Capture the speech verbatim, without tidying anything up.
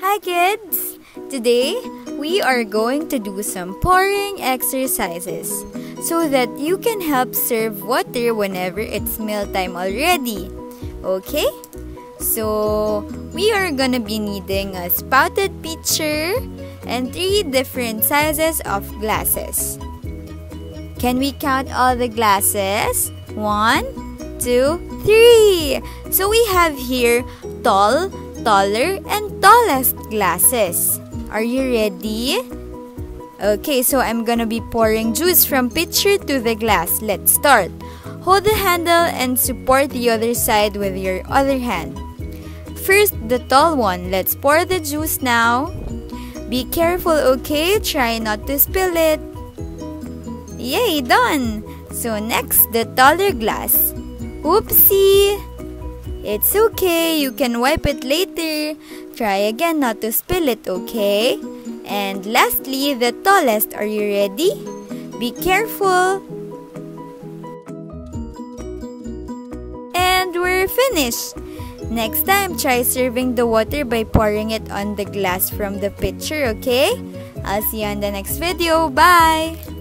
Hi kids! Today, we are going to do some pouring exercises so that you can help serve water whenever it's mealtime already. Okay? So, we are gonna be needing a spouted pitcher and three different sizes of glasses. Can we count all the glasses? One, two, three! So we have here tall, taller, and tallest glasses. Are you ready? Okay, so I'm gonna be pouring juice from pitcher to the glass. Let's start. Hold the handle and support the other side with your other hand. First, the tall one. Let's pour the juice now. Be careful, okay? Try not to spill it. Yay, done! So next, the taller glass. Oopsie! It's okay, you can wipe it later. Try again not to spill it, okay? And lastly, the tallest. Are you ready? Be careful. And we're finished. Next time, try serving the water by pouring it on the glass from the pitcher, okay? I'll see you on the next video. Bye!